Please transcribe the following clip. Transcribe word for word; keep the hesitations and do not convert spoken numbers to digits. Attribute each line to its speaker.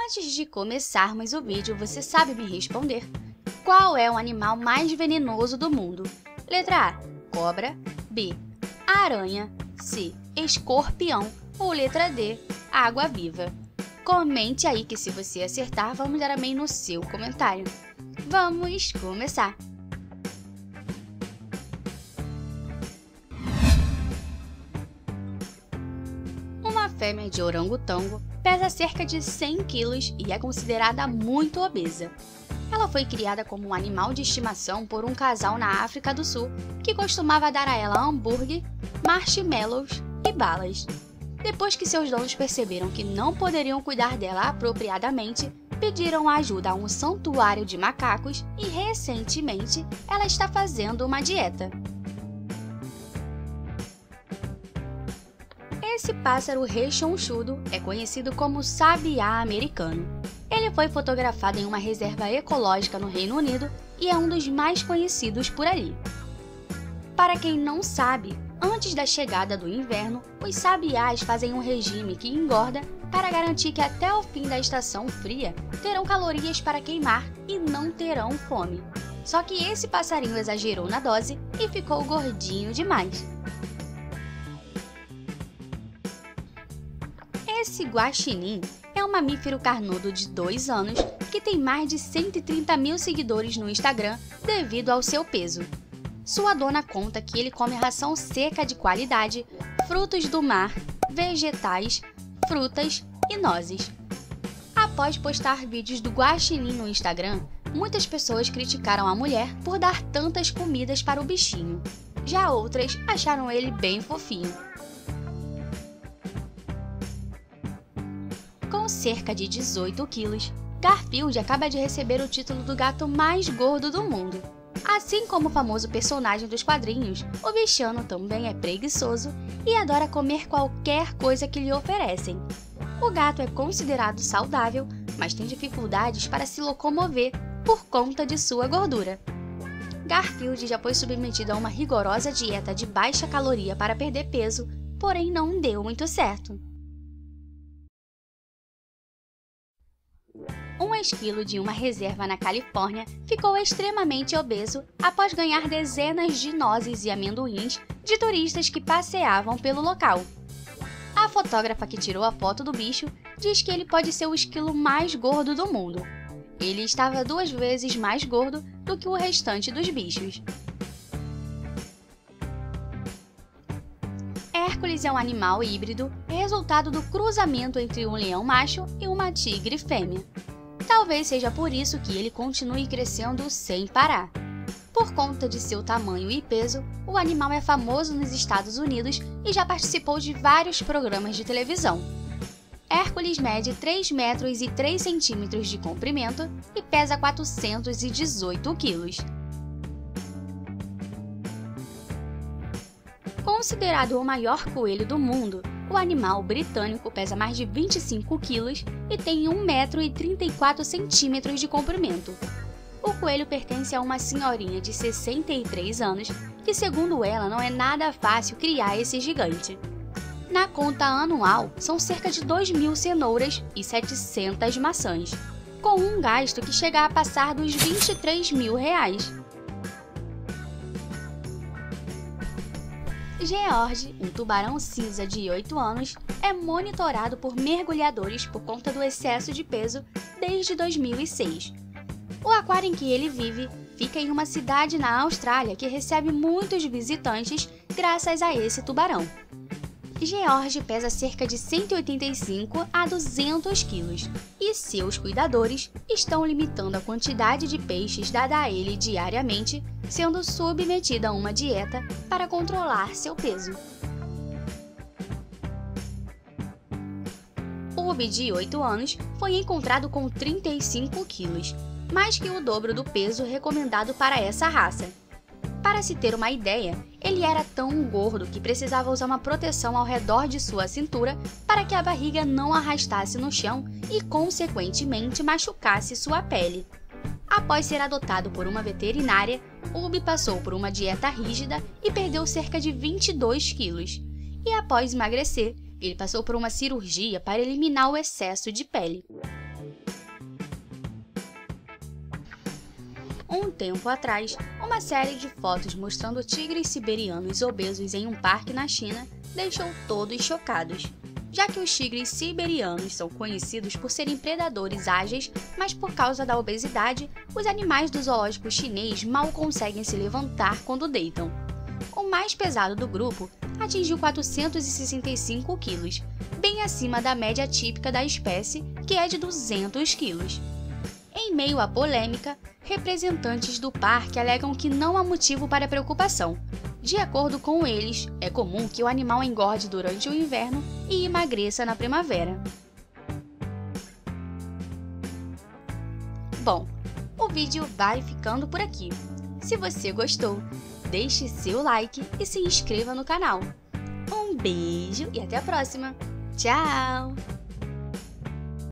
Speaker 1: Antes de começarmos o vídeo, você sabe me responder? Qual é o animal mais venenoso do mundo? Letra A, cobra. B, aranha. C, escorpião. Ou letra D, água-viva. Comente aí que se você acertar, vamos dar amém no seu comentário. Vamos começar! Uma fêmea de orangotango pesa cerca de cem quilos e é considerada muito obesa. Ela foi criada como um animal de estimação por um casal na África do Sul que costumava dar a ela hambúrguer, marshmallows e balas. Depois que seus donos perceberam que não poderiam cuidar dela apropriadamente, pediram ajuda a um santuário de macacos e, recentemente, ela está fazendo uma dieta. Esse pássaro rechonchudo é conhecido como sabiá americano. Ele foi fotografado em uma reserva ecológica no Reino Unido e é um dos mais conhecidos por ali. Para quem não sabe, antes da chegada do inverno, os sabiás fazem um regime que engorda para garantir que até o fim da estação fria terão calorias para queimar e não terão fome. Só que esse passarinho exagerou na dose e ficou gordinho demais. Esse guaxinim é um mamífero carnudo de dois anos que tem mais de cento e trinta mil seguidores no Instagram devido ao seu peso. Sua dona conta que ele come ração seca de qualidade, frutos do mar, vegetais, frutas e nozes. Após postar vídeos do guaxinim no Instagram, muitas pessoas criticaram a mulher por dar tantas comidas para o bichinho. Já outras acharam ele bem fofinho. Com cerca de dezoito quilos, Garfield acaba de receber o título do gato mais gordo do mundo. Assim como o famoso personagem dos quadrinhos, o bichano também é preguiçoso e adora comer qualquer coisa que lhe oferecem. O gato é considerado saudável, mas tem dificuldades para se locomover por conta de sua gordura. Garfield já foi submetido a uma rigorosa dieta de baixa caloria para perder peso, porém não deu muito certo. Um esquilo de uma reserva na Califórnia ficou extremamente obeso após ganhar dezenas de nozes e amendoins de turistas que passeavam pelo local. A fotógrafa que tirou a foto do bicho diz que ele pode ser o esquilo mais gordo do mundo. Ele estava duas vezes mais gordo do que o restante dos bichos. Hércules é um animal híbrido, resultado do cruzamento entre um leão macho e uma tigre fêmea. Talvez seja por isso que ele continue crescendo sem parar. Por conta de seu tamanho e peso, o animal é famoso nos Estados Unidos e já participou de vários programas de televisão. Hércules mede três metros e três centímetros de comprimento e pesa quatrocentos e dezoito quilos. Considerado o maior coelho do mundo, o animal britânico pesa mais de vinte e cinco quilos e tem um metro e trinta e quatro centímetros de comprimento. O coelho pertence a uma senhorinha de sessenta e três anos que, segundo ela, não é nada fácil criar esse gigante. Na conta anual, são cerca de dois mil cenouras e setecentas maçãs, com um gasto que chega a passar dos vinte e três mil reais. George, um tubarão cinza de oito anos, é monitorado por mergulhadores por conta do excesso de peso desde dois mil e seis. O aquário em que ele vive fica em uma cidade na Austrália que recebe muitos visitantes graças a esse tubarão. George pesa cerca de cento e oitenta e cinco a duzentos quilos e seus cuidadores estão limitando a quantidade de peixes dada a ele diariamente, sendo submetida a uma dieta para controlar seu peso. Ubi, de oito anos, foi encontrado com trinta e cinco quilos, mais que o dobro do peso recomendado para essa raça. Para se ter uma ideia, ele era tão gordo que precisava usar uma proteção ao redor de sua cintura para que a barriga não arrastasse no chão e, consequentemente, machucasse sua pele. Após ser adotado por uma veterinária, Ubi passou por uma dieta rígida e perdeu cerca de vinte e dois quilos. E após emagrecer, ele passou por uma cirurgia para eliminar o excesso de pele. Um tempo atrás, uma série de fotos mostrando tigres siberianos obesos em um parque na China deixou todos chocados, já que os tigres siberianos são conhecidos por serem predadores ágeis, mas por causa da obesidade, os animais do zoológico chinês mal conseguem se levantar quando deitam. O mais pesado do grupo atingiu quatrocentos e sessenta e cinco quilos, bem acima da média típica da espécie, que é de duzentos quilos. Em meio à polêmica, representantes do parque alegam que não há motivo para preocupação. De acordo com eles, é comum que o animal engorde durante o inverno e emagreça na primavera. Bom, o vídeo vai ficando por aqui. Se você gostou, deixe seu like e se inscreva no canal. Um beijo e até a próxima! Tchau!